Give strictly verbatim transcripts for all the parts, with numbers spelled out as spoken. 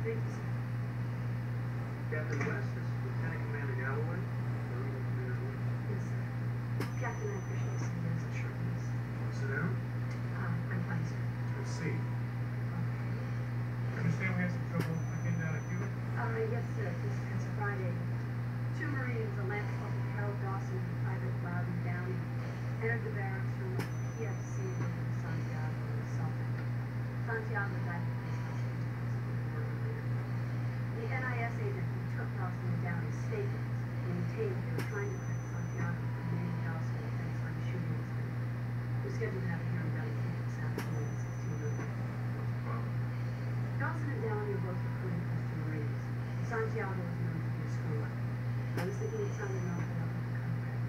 Thank you, sir. Captain West, this is Lieutenant Commander Galloway. Marine Commander Wood. Yes, sir. Captain, I appreciate some minutes of short notice. Want to sit down? Um, I'm fine, sir. Let's see. I understand we had some trouble getting out of Cuba? Uh, yes, sir. This past Friday, two Marines, a Lance Corporal Harold Dawson and Private Loudon Downey, entered the barracks from the P F C in Santiago or something. Santiago died of his The N I S agent who took Dawson and Downey's statements maintained they were trying to protect Santiago from many household offense on the shooting incident. We're scheduled to have a hearing done this afternoon at sixteen hundred. Dawson and Downey are both recruiting Christian Marines. Santiago is known to be a screw-up. I was thinking it sounded enough that I'll have to come back.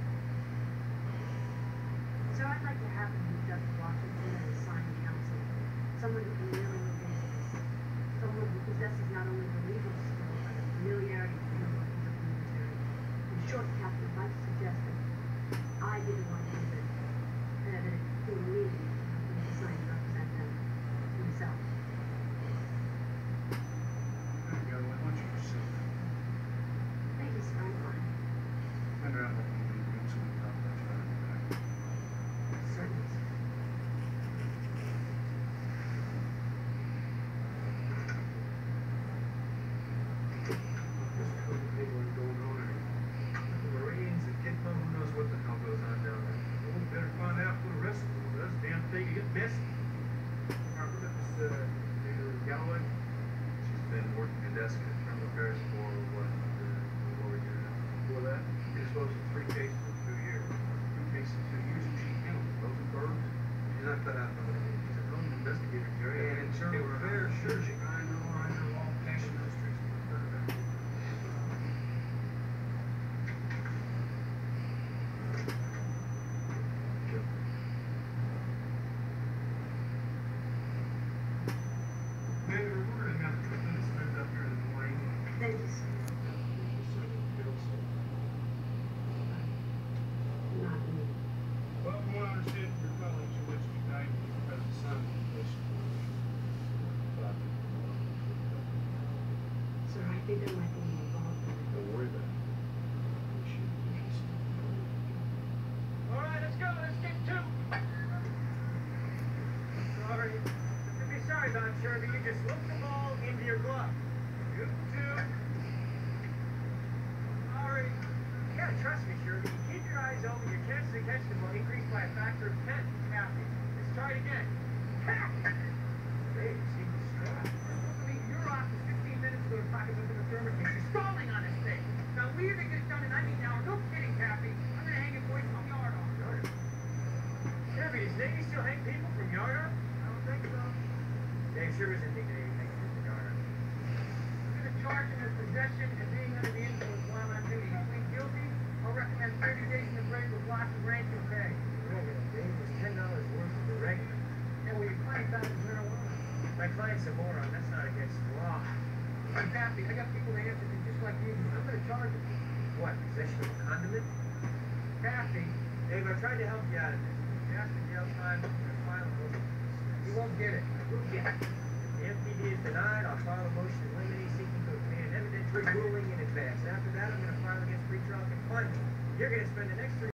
So I'd like to have him moved up to Washington as assigned counsel. Someone who can really look into this. Someone who possesses not only the legal skill, but a familiarity with the workings of the military. In short, Captain, I'd like to suggest that I be the one who did it. And that it will lead me to be assigned to represent them himself. Galloway, why don't you proceed? Thank you, sir. I'm fine. Find out what we need to do so we can talk about you out of the back. Certainly, sir. There's a couple people going on here. The Marines and Gitmo, who knows what the hell goes on down there. Well, we better find out for the rest of them. That's damn thing to get messy. All right, look at this, uh, Major Galloway. She's been working in desk in internal affairs for what, uh, a little over a year now. Before that, You're supposed to three cases in two years. two cases, two years, and she handled Rosenberg. She's not cut out for it. She's a known investigator, Jerry, and And internal internal affairs, affairs, sure. sure, she, I know, I know, all cash industries. Major, we're gonna have to put this moved up here in the morning. Thank you, sir. Not me. Well, from what I understand from your colleagues, you wish to unite as the son of the nation. Sir, I think there might be more involved in it. Don't worry about it. All right, let's go. Let's get to. Sorry. Nothing to be sorry about, Sherby. You just look the ball into your glove. You two. Sorry. You gotta trust me, Sherby. You keep your eyes open. Your chances to catch the ball increase by a factor of ten. Happy. Let's try it again. Ha! Hey, you seem distraught. I mean, you're off for fifteen minutes ago to talk about the McDermott case. You're stalling on this thing. Now leave and get it done in ninety an hour. No kidding, Cappy. I'm gonna hang it for you from yard off. Cappy, does Navy still hang people from yard off? I don't think so. Dave sure isn't the Navy hanging people from yard off. I'm gonna charge him with possession and being under the influence while on duty. If he's guilty, I'll recommend thirty days in the break with lots of ranch and pay. Regular, Dave, was ten dollars worth of the regular. And well, your client found his marijuana. My client's a moron. That's not against the law. I'm happy. I got people that answer to just like you. I'm gonna charge him. What, possession of a condiment? Happy. Dave, I tried to help you out of this. You asked for jail time, I'm gonna file a motion. You won't get it. I will get it. If the M P D is denied, I'll file a motion in limine seeking to obtain an evidentiary ruling in advance. After that, I'm gonna file against pretrial confinement. You're gonna spend the next three